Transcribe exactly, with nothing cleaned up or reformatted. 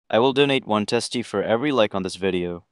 I will donate one testy for every like on this video.